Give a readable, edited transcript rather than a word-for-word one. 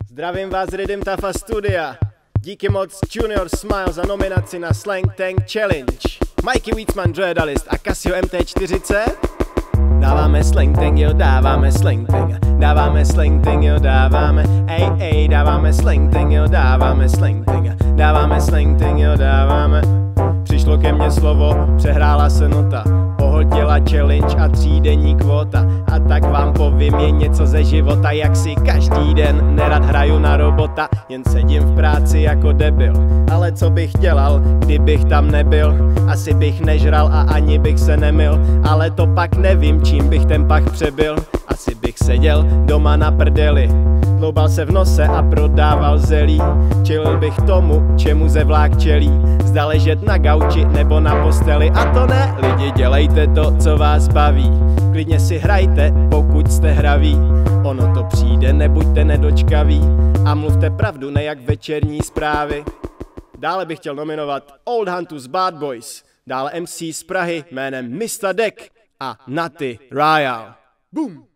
Zdravím vás z Rhythm Tafa Studia. Díky moc Junior Smile za nominaci na Slang Tank Challenge. Mikey Weedsman, Joe Dalist a Casio MT40. Dáváme Slang Tank, jo, dáváme Slang Tank. Dáváme Slang Tank, jo, dáváme. Ej, dáváme Slang Tank, jo, dáváme Slang Tank. Dáváme Slang Tank, jo, dáváme. Přišlo ke mně slovo, přehrála se nota. Pohltila challenge a 3denní kvóta. A tak vám povím jen něco ze života, jak si každý den nerad hraju na robota. Jen sedím v práci jako debil. Ale co bych dělal, kdybych tam nebyl? Asi bych nežral a ani bych se nemil. Ale to pak nevím, čím bych ten pach přebyl. Asi bych seděl doma na prdeli, dloubal se v nose a prodával zelí. Čelil bych tomu, čemu ze vlák čelí. Zda ležet na gauči nebo na posteli. A to ne, lidi, dělejte to, co vás baví. Klidně si hrajte, pokud jste hraví. Ono to přijde, nebuďte nedočkaví. A mluvte pravdu, ne jak večerní zprávy. Dále bych chtěl nominovat Old Huntus Bad Boys. Dále MC z Prahy jménem Mr. Deck a Natty Royale. Boom!